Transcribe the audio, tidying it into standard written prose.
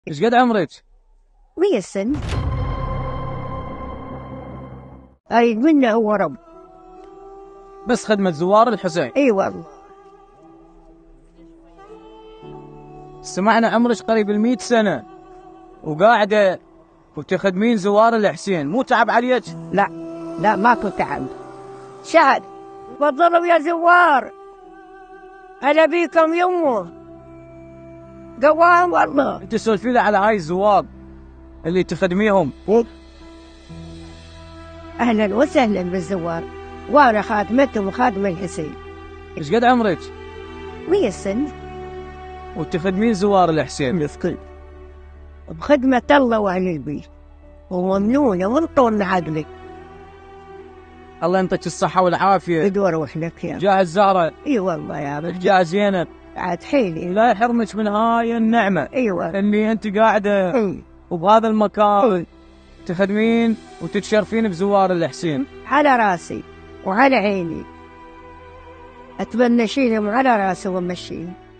ايش قد عمرك؟ 100 سنة. أريد منه هو رب. بس خدمة زوار الحسين. اي والله. سمعنا عمرك قريب 100 سنة وقاعدة وتخدمين زوار الحسين، مو تعب عليك؟ لا لا ماكو تعب. شهد تفضلوا يا زوار، هلا بيكم يمه. قوام والله. انت سولفي لي على هاي الزوار اللي تخدميهم. أهلا وسهلا بالزوار، وأنا خادمتهم وخادم الحسين. ايش قد عمرك؟ 100 سنة. وتخدمين زوار الحسين مسكين بخدمة الله وأهل البيت، وممنونة من طول عقلك. الله ينطيك الصحة والعافية. بدور روح لك يا جاه الزهرة. اي والله يا رب. جاه زينب. عاد حيلي. لا يحرمك من هاي النعمة. ايوه اللي انت قاعدة وبهذا المكان تخدمين وتتشرفين بزوار الحسين. على راسي وعلى عيني، اتبنى شيلهم على راسي وامشيهم.